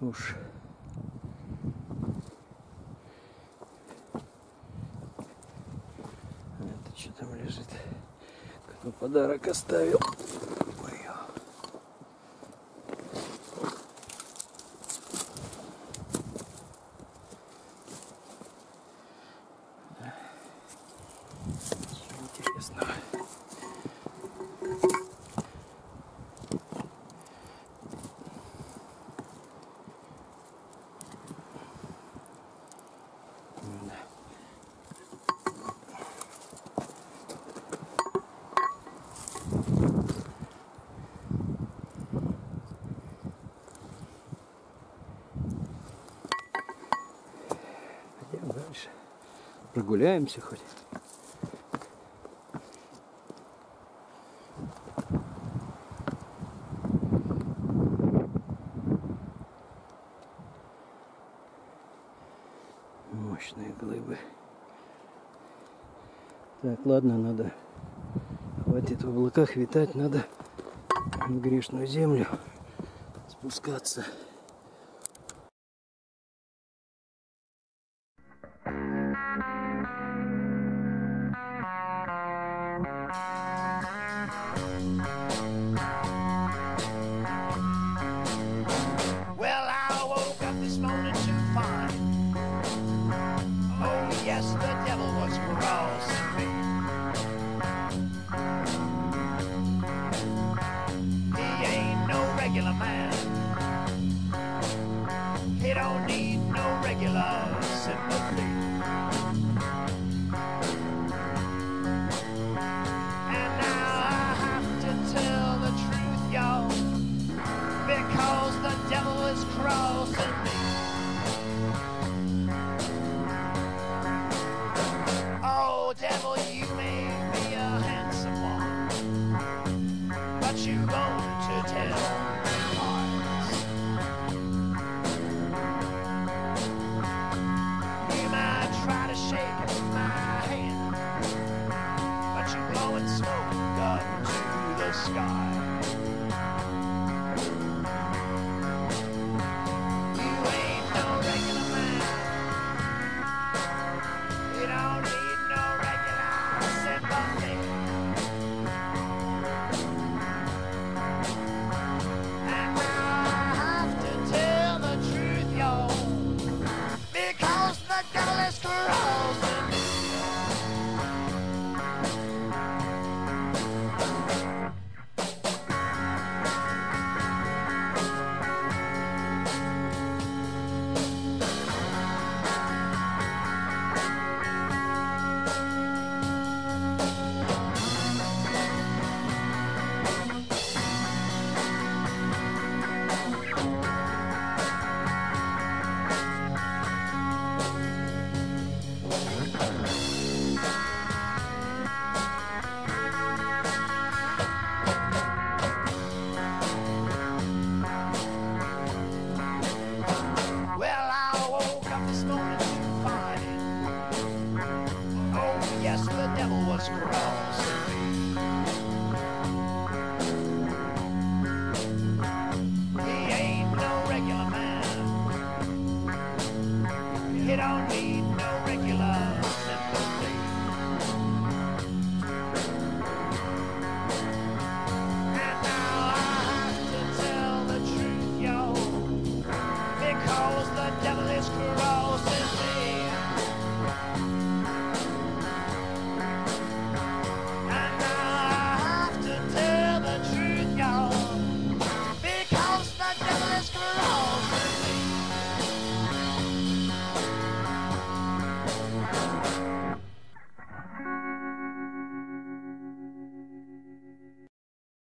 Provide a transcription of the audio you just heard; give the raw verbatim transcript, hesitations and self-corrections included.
Уж. Это что там лежит? Кто подарок оставил? Ой. Интересно. Пойдем дальше. Прогуляемся хоть. Мощные глыбы. Так, ладно, надо. Хватит в облаках витать, надо в грешную землю спускаться. Well, I woke up this morning to find, oh yes, the devil was crossing me. He ain't no regular man. He don't need no regular sympathy. And now I have to tell the truth, y'all, because the devil is crossing me. Oh, devil, you may be a handsome one, but you're going to tell lies. You might try to shake my hand, but you're blowing smoke up to the sky. You don't need no regular sympathy. And now I have to tell the truth, yo, because the devil is crossing me. And now I have to tell the truth, yo, because the devil is crossing me.